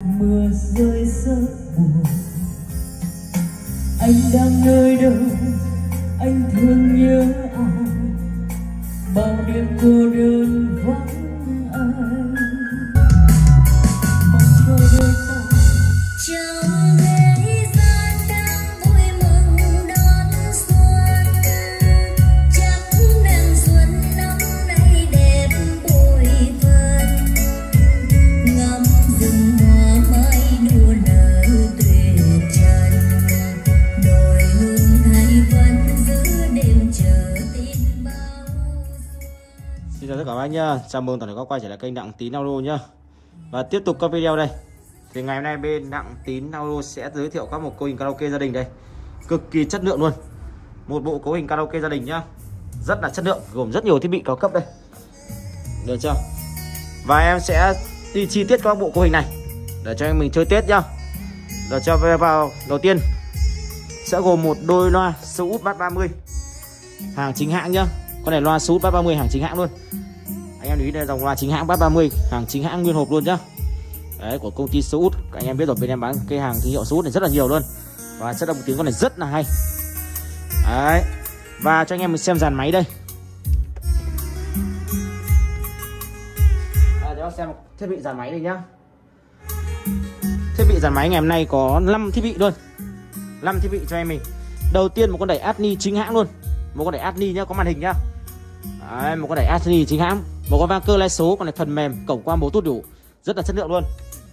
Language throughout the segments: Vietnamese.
mưa rơi rớt buồn. Anh đang nơi đâu, anh thương nhớ ai, bao đêm cô đơn vắng ai. Mong cho đôi ta trong thế gian đang vui mừng đón xuân, chắc nàng xuân năm nay đẹp bội phần. Ngắm rừng hoa mai đua nở tuyệt trần, đồi hương thay vẫn giữ đêm chờ tin bao xuân. Xin chào tất cả các anh nhá, chào mừng toàn thể các quay trở lại kênh Đặng Tín Audio nhá. Và tiếp tục các video đây. Thì ngày hôm nay bên Đặng Tín Audio sẽ giới thiệu các một cấu hình karaoke gia đình đây. Cực kỳ chất lượng luôn. Một bộ cấu hình karaoke gia đình nhá. Rất là chất lượng, gồm rất nhiều thiết bị cao cấp đây. Được chưa? Và em sẽ đi chi tiết các bộ cấu hình này để cho anh mình chơi Tết nhá. Để cho vào đầu tiên sẽ gồm một đôi loa số út bass 30 hàng chính hãng nhá. Con này loa số út bass 30 hàng chính hãng luôn. Anh em lưu ý đây, dòng loa chính hãng bass 30 hàng chính hãng nguyên hộp luôn nhá. Đấy, của công ty số út. Các anh em biết rồi, bên em bán cái hàng thương hiệu số út này rất là nhiều luôn. Và chất âm tiếng con này rất là hay. Đấy. Và cho anh em mình xem dàn máy đây. Để xem thiết bị dàn máy đây nhá. Thiết bị dàn máy ngày hôm nay có 5 thiết bị luôn. 5 thiết bị cho em mình. Đầu tiên một con đẩy Adni chính hãng luôn. Một con đẩy Adni nhá, có màn hình nhá. Đấy, một con đẩy Adni chính hãng. Một con vang cơ lai số, con này phần mềm, cổng qua Bluetooth đủ. Rất là chất lượng luôn.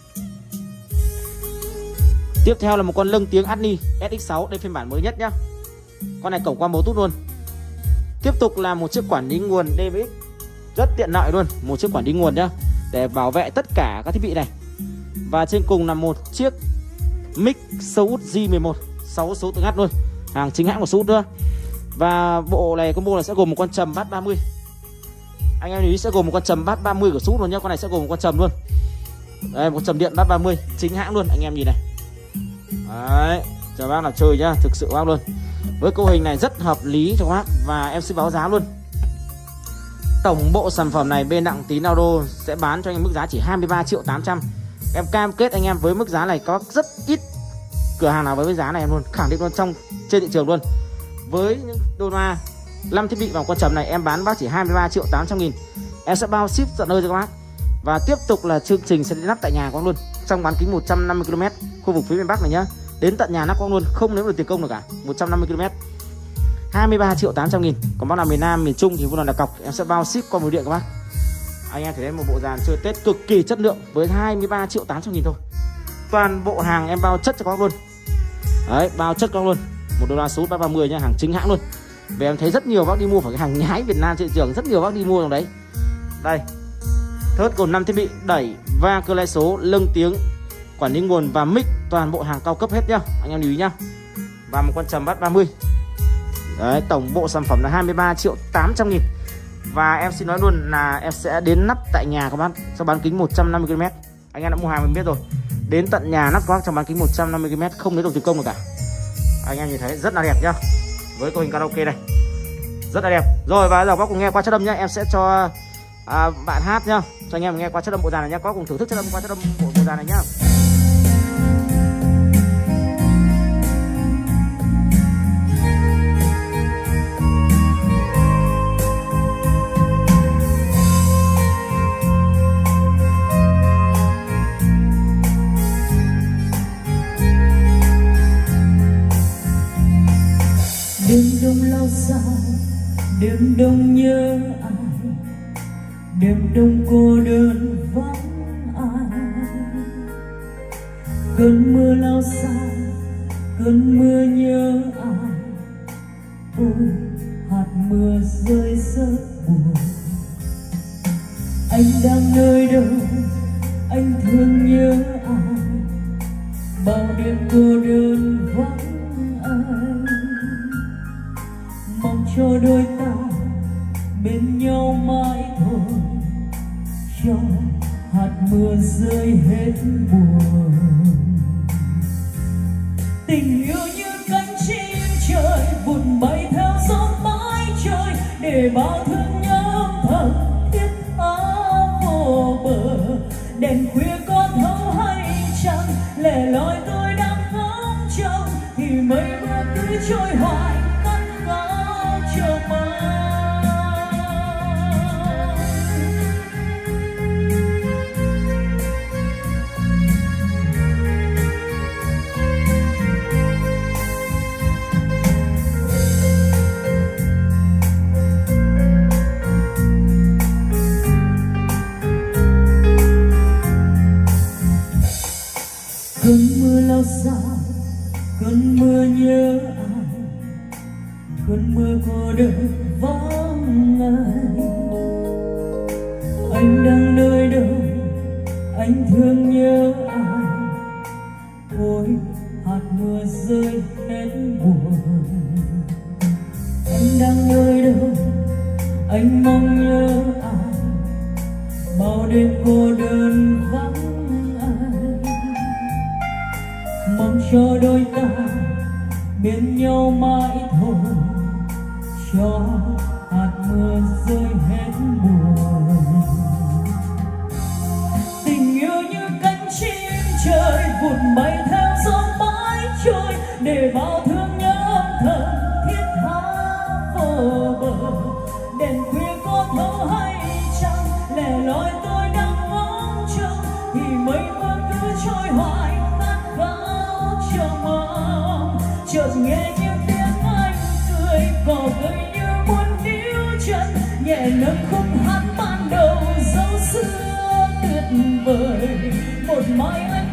Tiếp theo là một con lưng tiếng Adni SX6, đây phiên bản mới nhất nhá. Con này cổng qua Bluetooth luôn. Tiếp tục là một chiếc quản lý nguồn DMX, rất tiện lợi luôn, một chiếc quản lý nguồn nhá, để bảo vệ tất cả các thiết bị này. Và trên cùng là một chiếc mic Shure J11, 6 số tự ngắt luôn, hàng chính hãng của Shure nữa. Và bộ này, combo này sẽ gồm một con trầm bass 30. Anh em ý sẽ gồm một con trầm bass 30 của Shure luôn nhá. Con này sẽ gồm một con trầm luôn. Đây, một trầm điện bass 30 chính hãng luôn, anh em nhìn này. Đấy, cho bác là chơi nhá, thực sự bác luôn. Với cấu hình này rất hợp lý cho bác. Và em sẽ báo giá luôn. Tổng bộ sản phẩm này bên Đặng Tín Audio sẽ bán cho anh mức giá chỉ 23.800.000. Em cam kết anh em với mức giá này có rất ít cửa hàng nào với giá này em luôn, khẳng định luôn trên thị trường luôn. Với những đôi loa 5 thiết bị và con trầm này em bán bác chỉ 23.800.000. Em sẽ bao ship tận nơi cho các bác. Và tiếp tục là chương trình sẽ đến lắp tại nhà các bác luôn, trong bán kính 150 km khu vực phía miền Bắc này nhá. Đến tận nhà lắp các bác luôn, không lấy được tiền công được cả. 150 km 23.800.000. Còn bác nào miền Nam, miền Trung thì vui là cọc, em sẽ bao ship qua bưu điện các bác. Anh em thấy đến một bộ dàn chơi Tết cực kỳ chất lượng với 23.800.000 thôi. Toàn bộ hàng em bao chất cho các bác luôn. Đấy, bao chất các bác luôn. Một đôi loa số 330 nha, hàng chính hãng luôn. Vì em thấy rất nhiều bác đi mua phải cái hàng nhái Việt Nam trên thị trường, rất nhiều bác đi mua trong đấy. Đây. Thớt gồm 5 thiết bị, đẩy, va cơ lai số, lưng tiếng, quản lý nguồn và mic, toàn bộ hàng cao cấp hết nhá. Anh em lưu ý nhá. Và một con trầm bass 30. Đấy, tổng bộ sản phẩm là 23.800.000. Và em xin nói luôn là em sẽ đến nắp tại nhà các bác cho bán kính 150 km. Anh em đã mua hàng mình biết rồi. Đến tận nhà nắp các bác cho bán kính 150 km, không lấy được tiền công được cả. Anh em nhìn thấy rất là đẹp nhá. Với cấu hình karaoke này rất là đẹp. Rồi và bây giờ các bác cùng nghe qua chất âm nhá. Em sẽ cho bạn hát nhá, cho anh em nghe qua chất âm bộ dàn này nhá. Các bác cùng thưởng thức chất âm qua chất âm bộ dàn này nhá. đêm đông lao sao, đêm đông nhớ ai, đêm đông cô đơn vắng ai. Cơn mưa lao sao, cơn mưa nhớ ai, ôi hạt mưa rơi rớt buồn. Anh đang nơi đâu, anh thương nhớ ai, bao đêm cô đơn vắng ai. Mong cho đôi ta bên nhau mãi thôi, cho hạt mưa rơi hết buồn. Tình yêu như cánh chim trời vụt bay theo gió mãi trôi, để bao thương nhớ thật thiết tha vô bờ. Đèn khuya có thấu hay chăng mấy bữa cứ trôi hoài khát khao chờ mong. Cơn mưa lao xa, cơn mưa nhớ ai, cơn mưa cô đơn vắng ai. Anh đang nơi đâu, anh thương nhớ ai. Ôi hạt mưa rơi hết buồn. Anh đang nơi đâu, anh mong nhớ ai. Bao đêm cô đơn vắng ai. Mong cho đôi ta bên nhau mãi thôi, cho hạt mưa rơi hết buồn. Tình yêu như cánh chim trời vụt bay theo gió mãi trôi, để bao thương nhớ âm thầm thiết tha vô bờ. Đèn khuya có thấu hay chăng, lẻ loi tôi đang ngóng trông, thì mấy bữa cứ trôi hoài chờ mong. Chợt nghe những tiếng anh cười, cỏ cây như muốn níu chân, nhẹ nâng khúc hát ban đầu dấu xưa tuyệt vời. Một mai anh